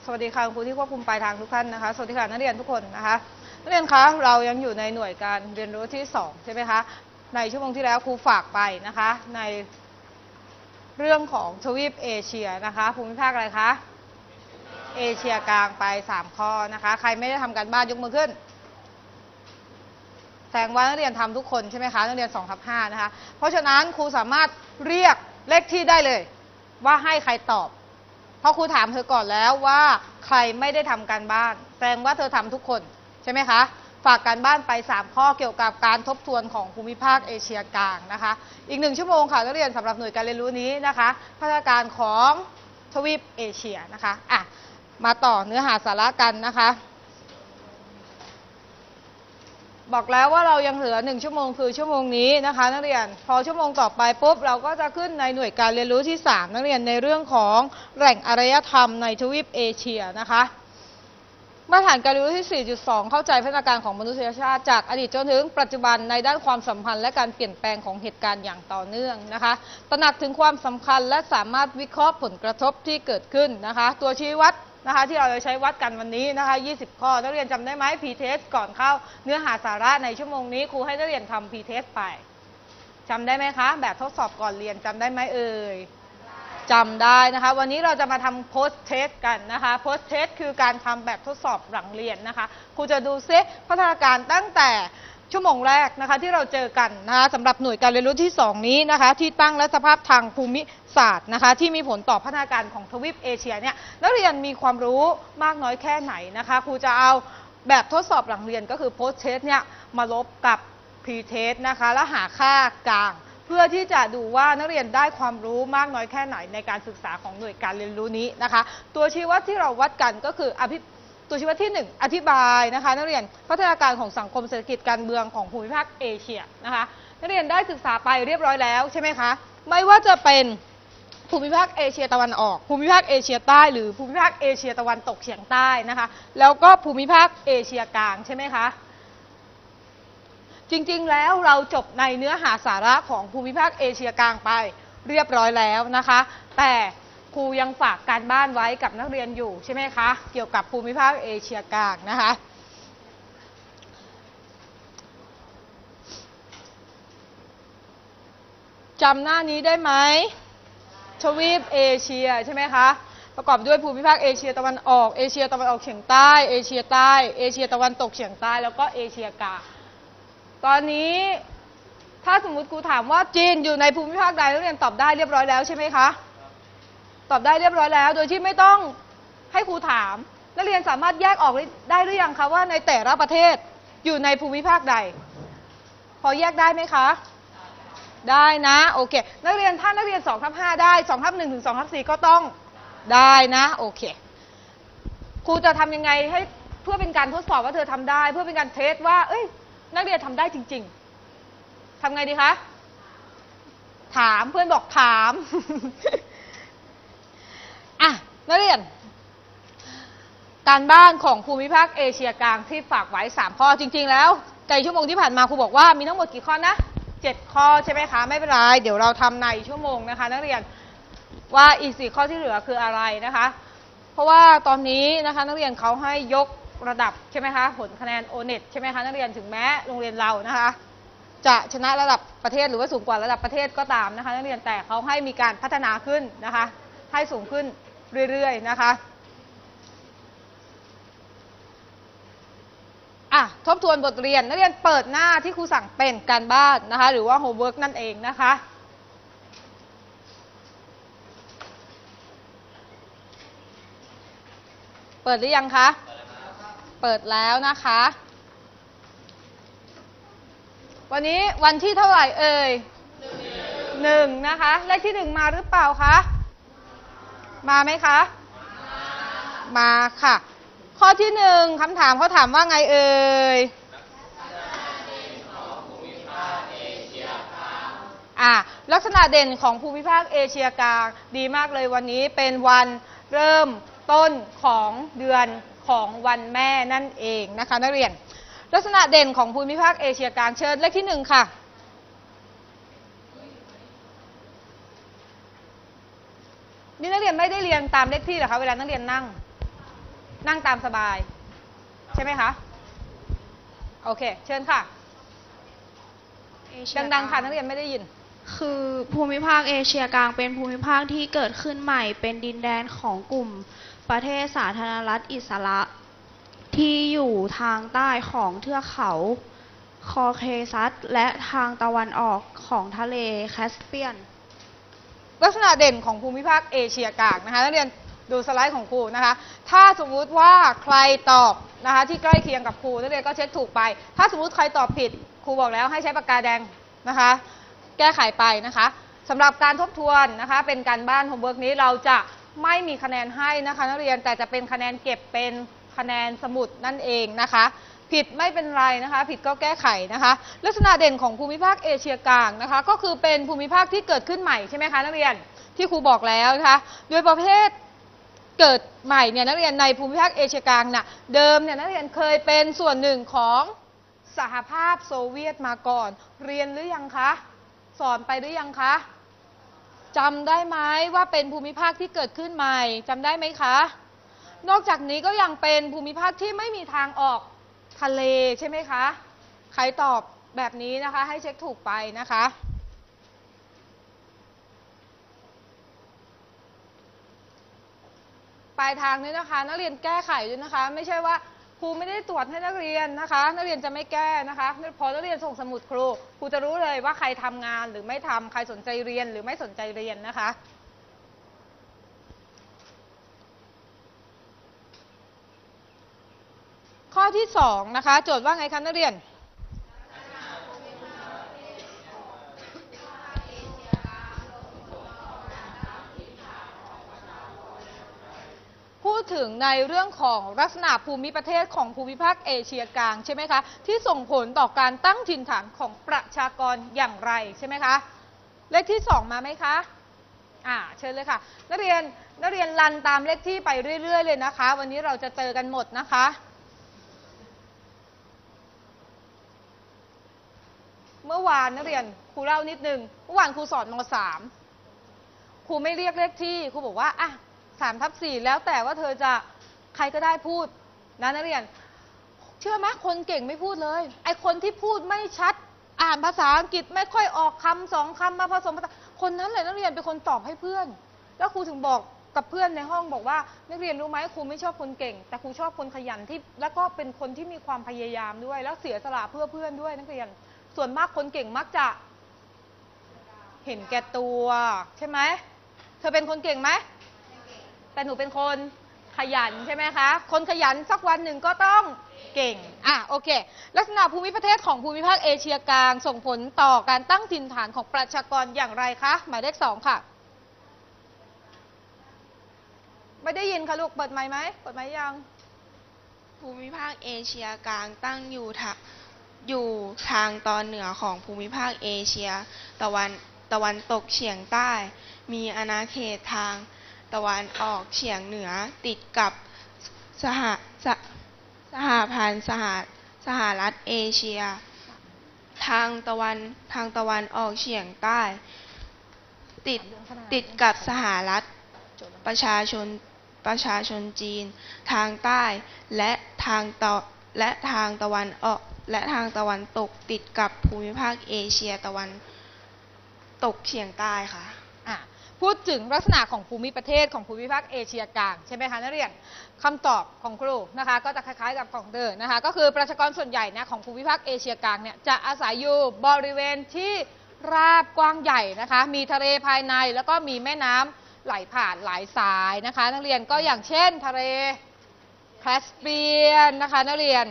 วัสดีค่ะครูที่ควบคุมปลายทางทุกท่านนะคะสวัสดีค่ะนักเรียนทุกคนนะคะนักเรียนคะเรายังอยู่ในหน่วยการเรียนรู้ที่2ใช่ไหมคะในชั่วโมงที่แล้วครูฝากไปนะคะในเรื่องของทวีปเอเชียนะคะภูมิภาคอะไรคะเอเชียกลางไป3ข้อนะคะใครไม่ได้ทำการบ้านยกมือขึ้นแสดงว่านักเรียนทำทุกคนใช่ไหมคะนักเรียน2/5นะคะเพราะฉะนั้นครูสามารถเรียกเลขที่ได้เลยว่าให้ใครตอบเพราะครูถามเธอก่อนแล้วว่าใครไม่ได้ทำการบ้านแสดงว่าเธอทำทุกคนใช่ไหมคะฝากการบ้านไป3ข้อเกี่ยวกับการทบทวนของภูมิภาคเอเชียกลางนะคะอีก1ชั่วโมงค่ะนักเรียนสำหรับหน่วยการเรียนรู้นี้นะคะพัฒนาการของทวีปเอเชียนะคะมาต่อเนื้อหาสาระกันนะคะบอกแล้วว่าเรายังเหลือ1ชั่วโมงคือชั่วโมงนี้นะคะนักเรียนพอชั่วโมงต่อไปปุ๊บเราก็จะขึ้นในหน่วยการเรียนรู้ที่3นักเรียนในเรื่องของแหล่งอารยธรรมในทวีปเอเชียนะคะมาตรฐานการเรียนรู้ที่ 4.2 เข้าใจพัฒนาการของมนุษยชาติจากอดีตจนถึงปัจจุบันในด้านความสัมพันธ์และการเปลี่ยนแปลงของเหตุการณ์อย่างต่อเนื่องนะคะตระหนักถึงความสำคัญและสามารถวิเคราะห์ผลกระทบที่เกิดขึ้นนะคะตัวชี้วัดนะคะที่เราจะใช้วัดกันวันนี้นะคะ20 ข้อนักเรียนจำได้ไหม P-test ก่อนเข้าเนื้อหาสาระในชั่วโมงนี้ครูให้นักเรียนทำ P-test ไปจำได้ไหมคะแบบทดสอบก่อนเรียนจำได้ไหมเอ่ยจำได้นะคะวันนี้เราจะมาทำ post test กันนะคะ post test คือการทำแบบทดสอบหลังเรียนนะคะครูจะดูซิพัฒนาการตั้งแต่ชั่วโมงแรกนะคะที่เราเจอกันนะคะสำหรับหน่วยการเรียนรู้ที่2นี้นะคะที่ตั้งและสภาพทางภูมิศาสตร์นะคะที่มีผลต่อพัฒนาการของทวีปเอเชียเนี่ยนักเรียนมีความรู้มากน้อยแค่ไหนนะคะครูจะเอาแบบทดสอบหลังเรียนก็คือ post test เนี่ยมาลบกับ pre test นะคะแล้วหาค่ากลางเพื่อที่จะดูว่านักเรียนได้ความรู้มากน้อยแค่ไหนในการศึกษาของหน่วยการเรียนรู้นี้นะคะตัวชี้วัดที่เราวัดกันก็คือตัวชี้วัดที่1อธิบายนะคะนักเรียนพัฒนาการของสังคมเศรษฐกิจการเมืองของภูมิภาคเอเชียนะคะนักเรียนได้ศึกษาไปเรียบร้อยแล้วใช่ไหมคะไม่ว่าจะเป็นภูมิภาคเอเชียตะวันออกภูมิภาคเอเชียใต้หรือภูมิภาคเอเชียตะวันตกเฉียงใต้นะคะแล้วก็ภูมิภาคเอเชียกลางใช่ไหมคะจริงๆแล้วเราจบในเนื้อหาสาระของภูมิภาคเอเชียกลางไปเรียบร้อยแล้วนะคะแต่ครูยังฝากการบ้านไว้กับนักเรียนอยู่ใช่ไหมคะเกี่ยวกับภูมิภาคเอเชียกลางนะคะจำหน้านี้ได้ไหมทวีปเอเชียใช่ไหมคะประกอบด้วยภูมิภาคเอเชียตะวันออกเอเชียตะวันออกเฉียงใต้เอเชียใต้เอเชียตะวันตกเฉียงใต้แล้วก็เอเชียกลางตอนนี้ถ้าสมมุติครูถามว่าจีนอยู่ในภูมิภาคใดนักเรียนตอบได้เรียบร้อยแล้วใช่ไหมคะตอบได้เรียบร้อยแล้วโดยที่ไม่ต้องให้ครูถามนักเรียนสามารถแยกออกได้หรือยังคะว่าในแต่ละประเทศอยู่ในภูมิภาคใดพอแยกได้ไหมคะได้นะโอเคนักเรียนถ้านักเรียน2/5ได้2/1ถึง2/4ก็ต้องได้นะโอเคครูจะทำยังไงให้เพื่อเป็นการทดสอบว่าเธอทำได้เพื่อเป็นการเทสว่านักเรียนทำได้จริงๆทำไงดีคะถามเพื่อนบอกถามนักเรียนการบ้านของภูมิภาคเอเชียกลางที่ฝากไว้3ข้อจริงๆแล้วในชั่วโมงที่ผ่านมาครูบอกว่ามีทั้งหมดกี่ข้อนะ7ข้อใช่ไหมคะไม่เป็นไรเดี๋ยวเราทำในชั่วโมงนะคะนักเรียนว่าอีก4ข้อที่เหลือคืออะไรนะคะเพราะว่าตอนนี้นะคะนักเรียนเขาให้ยกระดับใช่ไหมคะผลคะแนน O-NET ใช่ไหมคะนักเรียนถึงแม้โรงเรียนเรานะคะจะชนะระดับประเทศหรือว่าสูงกว่าระดับประเทศก็ตามนะคะนักเรียนแต่เขาให้มีการพัฒนาขึ้นนะคะให้สูงขึ้นเรื่อยๆนะคะทบทวนบทเรียนนักเรียนเปิดหน้าที่ครูสั่งเป็นการบ้านนะคะหรือว่าโฮมเวิร์กนั่นเองนะคะเปิดหรือยังคะเปิดแล้วนะคะวันนี้วันที่เท่าไหร่เอ่ย1นะคะเลขที่1มาหรือเปล่าคะมาไหมคะมาค่ะข้อที่1คำถามเขาถามว่าไงเอ่ยลักษณะเด่นของภูมิภาคเอเชียกลางดีมากเลยวันนี้เป็นวันเริ่มต้นของเดือนของวันแม่นั่นเองนะคะนักเรียนลักษณะเด่นของภูมิภาคเอเชียกลางเชิญเลขที่1ค่ะนี่นักเรียนไม่ได้เรียงตามเลขที่เหรอคะเวลานักเรียนนั่งนั่งตามสบายใช่ไหมคะโอเคเชิญค่ะดังๆค่ะนักเรียนไม่ได้ยินคือภูมิภาคเอเชียกลางเป็นภูมิภาคที่เกิดขึ้นใหม่เป็นดินแดนของกลุ่มประเทศสาธารณรัฐอิสระที่อยู่ทางใต้ของเทือกเขาคอเคซัสและทางตะวันออกของทะเลแคสเปียนลักษณะเด่นของภูมิภาคเอเชียกลางนะคะนักเรียนดูสไลด์ของครูนะคะถ้าสมมุติว่าใครตอบนะคะที่ใกล้เคียงกับครูนักเรียนก็เช็คถูกไปถ้าสมมุติใครตอบผิดครูบอกแล้วให้ใช้ปากกาแดงนะคะแก้ไขไปนะคะสำหรับการทบทวนนะคะเป็นการบ้านโฮมเวิร์กนี้เราจะไม่มีคะแนนให้นะคะนักเรียนแต่จะเป็นคะแนนเก็บเป็นคะแนนสมุดนั่นเองนะคะผิดไม่เป็นไรนะคะผิดก็แก้ไขนะคะลักษณะเด่นของภูมิภาคเอเชียกลางนะคะก็คือเป็นภูมิภาคที่เกิดขึ้นใหม่ใช่ไหมคะนักเรียนที่ครูบอกแล้วนะคะโดยประเภทเกิดใหม่เนี่ยนักเรียนในภูมิภาคเอเชียกลางน่ะเดิมเนี่ยนักเรียนเคยเป็นส่วนหนึ่งของสหภาพโซเวียตมาก่อนเรียนหรือยังคะสอนไปหรือยังคะจำได้ไหมว่าเป็นภูมิภาคที่เกิดขึ้นใหม่จำได้ไหมคะนอกจากนี้ก็ยังเป็นภูมิภาคที่ไม่มีทางออกทะเลใช่ไหมคะใครตอบแบบนี้นะคะให้เช็คถูกไปนะคะปลายทางนี้นะคะนักเรียนแก้ไขด้วยนะคะไม่ใช่ว่าครูไม่ได้ตรวจให้นักเรียนนะคะนักเรียนจะไม่แก้นะคะพอนักเรียนส่งสมุดครูจะรู้เลยว่าใครทำงานหรือไม่ทำใครสนใจเรียนหรือไม่สนใจเรียนนะคะข้อที่2นะคะโจทย์ว่าไงคะนักเรียนพูดถึงในเรื่องของลักษณะภูมิประเทศของภูมิภาคเอเชียกลางใช่ไหมคะที่ส่งผลต่อการตั้งถิ่นฐานของประชากรอย่างไรใช่ไหมคะเลขที่2มาไหมคะเชิญเลยค่ะนักเรียนรันตามเลขที่ไปเรื่อยๆเลยนะคะวันนี้เราจะเจอกันหมดนะคะเมื่อวานนักเรียนครูเล่านิดนึงเมื่อวานครูสอนม.3 ครูไม่เรียกเลขที่ครูบอกว่า3/4แล้วแต่ว่าเธอจะใครก็ได้พูดนะนักเรียนเชื่อไหมคนเก่งไม่พูดเลยไอคนที่พูดไม่ชัดอ่านภาษาอังกฤษไม่ค่อยออกคำ2คำมาผสมภาษาคนนั้นเลยนักเรียนเป็นคนตอบให้เพื่อนแล้วครูถึงบอกกับเพื่อนในห้องบอกว่านักเรียนรู้ไหมครูไม่ชอบคนเก่งแต่ครูชอบคนขยันที่แล้วก็เป็นคนที่มีความพยายามด้วยแล้วเสียสละเพื่อเพื่อนด้วยนักเรียนส่วนมากคนเก่งมักจะเห็นแก่ตัวใช่ไหมเธอเป็นคนเก่งไหมแต่หนูเป็นคนขยันใช่ไหมคะคนขยันสักวันหนึ่งก็ต้องเก่งโอเคลักษณะภูมิประเทศของภูมิภาคเอเชียกลางส่งผลต่อการตั้งถิ่นฐานของประชากรอย่างไรคะหมายเลข2ค่ะไม่ได้ยินค่ะลูกเปิดไมค์ไหมเปิดไมค์ยังภูมิภาคเอเชียกลางตั้งอยู่ทางตอนเหนือของภูมิภาคเอเชียตะวันตกเฉียงใต้มีอาณาเขตทางตะวันออกเฉียงเหนือติดกับสหพันธ์สหรัฐเอเชียทางตะวันออกเฉียงใต้ติดกับสหรัฐประชาชนจีนทางใต้และทางตะวันตกติดกับภูมิภาคเอเชียตะวันตกเฉียงใต้ค่ะพูดถึงลักษณะของภูมิประเทศของภูมิภาคเอเชียกลางใช่ไหมคะนักเรียนคำตอบของครูนะคะก็จะคล้ายๆกับของเดิมนะคะก็คือประชากรส่วนใหญ่นะของภูมิภาคเอเชียกลางเนี่ยจะอาศัยอยู่บริเวณที่ราบกว้างใหญ่นะคะมีทะเลภายในแล้วก็มีแม่น้ำไหลผ่านหลายสายนะคะนักเรียนก็อย่างเช่นทะเลแคสเปียนนะคะนักเรียน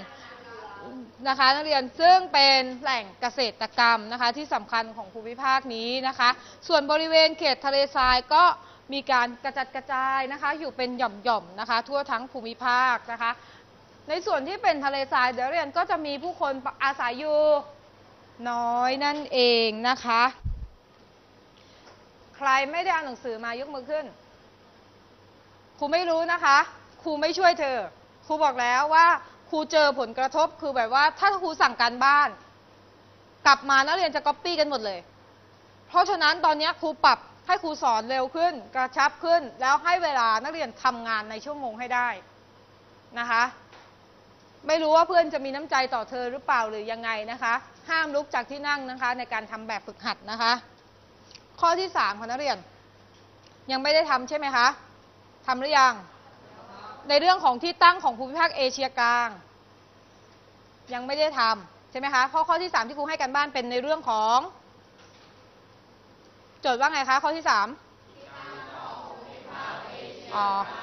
ซึ่งเป็นแหล่งเกษตรกรรมนะคะที่สำคัญของภูมิภาคนี้นะคะส่วนบริเวณเขตทะเลทรายก็มีการกระจัดกระจายนะคะอยู่เป็นหย่อมๆนะคะทั่วทั้งภูมิภาคนะคะในส่วนที่เป็นทะเลทรายเดี๋ยวเรียนก็จะมีผู้คนอาศัยอยู่น้อยนั่นเองนะคะใครไม่ได้อ่านหนังสือมายกมือขึ้นครูไม่รู้นะคะครูไม่ช่วยเธอครูบอกแล้วว่าครูเจอผลกระทบคือแบบว่าถ้าครูสั่งการบ้านกลับมานักเรียนจะก๊อปปี้กันหมดเลยเพราะฉะนั้นตอนนี้ครูปรับให้ครูสอนเร็วขึ้นกระชับขึ้นแล้วให้เวลานักเรียนทำงานในชั่วโมงให้ได้นะคะ ไม่รู้ว่าเพื่อนจะมีน้ำใจต่อเธอหรือเปล่าหรือยังไงนะคะ ห้ามลุกจากที่นั่งนะคะในการทำแบบฝึกหัดนะคะ ข้อที่3ค่ะนักเรียนยังไม่ได้ทำใช่ไหมคะทำหรือยังในเรื่องของที่ตั้งของภูมิภาคเอเชียกลางยังไม่ได้ทำใช่ไหมคะเพราะข้อที่3ที่ครูให้กันบ้านเป็นในเรื่องของโจทย์ว่าไงคะข้อที่3อ๋อ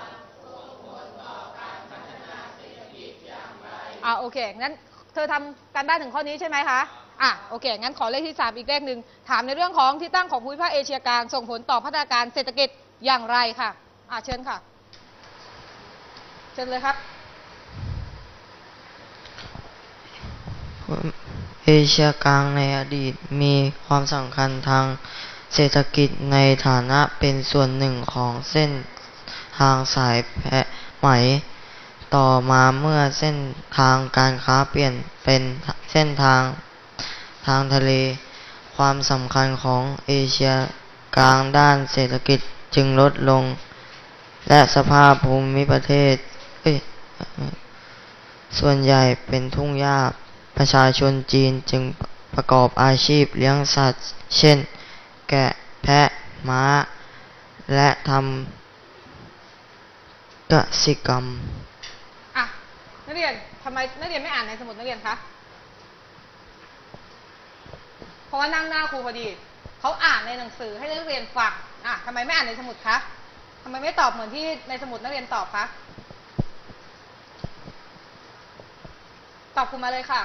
โอเคงั้นเธอทำการบ้านถึงข้อนี้ใช่ไหมคะโอเคงั้นขอเลขที่3อีกเลขหนึ่งถามในเรื่องของที่ตั้งของภูมิภาคเอเชียกลางส่งผลต่อพัฒนาการเศรษฐกิจอย่างไรค่ะเชิญค่ะเชิญเลยครับเอเชียกลางในอดีตมีความสำคัญทางเศรษฐกิจในฐานะเป็นส่วนหนึ่งของเส้นทางสายแพไหมต่อมาเมื่อเส้นทางการค้าเปลี่ยนเป็นเส้นทางทะเลความสำคัญของเอเชียกลางด้านเศรษฐกิจจึงลดลงและสภาพภูมิประเทศส่วนใหญ่เป็นทุ่งหญ้าประชาชนจีนจึงประกอบอาชีพเลี้ยงสัตว์เช่นแกะแพะม้าและทำกสิกรรมนักเรียนทำไมนักเรียนไม่อ่านในสมุดนักเรียนคะเพราะว่านั่งหน้าครูพอดีเขาอ่านในหนังสือให้นักเรียนฟังทำไมไม่อ่านในสมุดคะทำไมไม่ตอบเหมือนที่ในสมุดนักเรียนตอบคะตอบครูมาเลยค่ะ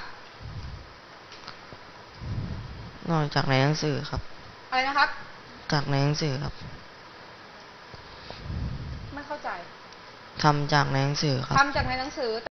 นอกจากในหนังสือครับอะไรนะครับจากในหนังสือครับไม่เข้าใจทำจากในหนังสือครับทำจากในหนังสือ